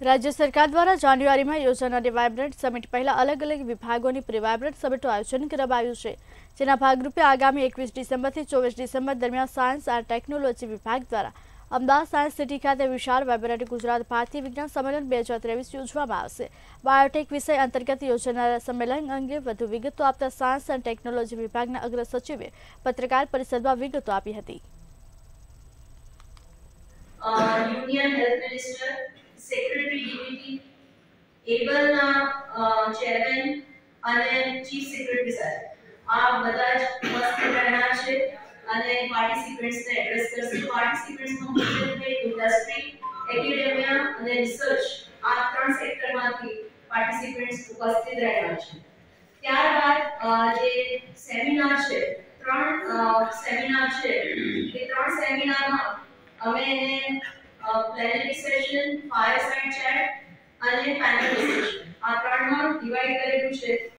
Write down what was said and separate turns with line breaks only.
राज्य सरकार द्वारा जान्युआरी में योजानारी वाइब्रન્ટ समिट पहला अलग अलग विभागों की प्री वाइब्रન્ટ समिटનું આયોજન કરવામાં છે, જેના ભાગરૂપે આગામી 21 ડિસેમ્બરથી 24 ડિસેમ્બર દરમિયાન સાયન્સ એન્ડ ટેકનોલોજી વિભાગ દ્વારા અમદાવાદ સાયન્સ સિટી ખાતે વિશાળ વાઇબ્રન્ટ ગુજરાત ભારતીય વિજ્ઞાન સંમેલન 2023 યોજવામાં આવશે। બાયોટેક વિષય અંતર્ગત યોજાનારા સંમેલન અંગે વધુ વિગતો આપતા સાયન્સ એન્ડ ટેકનોલોજી વિભાગના અગ્ર સચિવે પત્રકાર પરિષદમાં વિગતો આપી હતી।
યુનિયન હેલ્થ મિનિસ્ટર सेक्रेटरी डीवीटी एबल ना चेयरमैन અને ચીફ સેક્રેટરી સાહેબ આ બધા જ ઉપસ્થિત રહેનાર છે અને પાર્ટિસિપન્ટ્સ ને એડ્રેસ કરશે। પાર્ટિસિપન્ટ્સ નો મુખ્યત્વે ઇન્ડસ્ટ્રી, એકેડેમિયા અને રિસર્ચ આ ત્રણ સેક્ટરમાંથી પાર્ટિસિપન્ટ્સ ઉપસ્થિત રહેનાર છે। ત્યારબાદ જે સેમિનાર છે, ત્રણ સેમિનાર છે, એ ત્રણ સેમિનારમાં અમે એને plenary session, fireside chat અને panel discussion આ ત્રણમાં ડિવાઇડ કરેલું છે।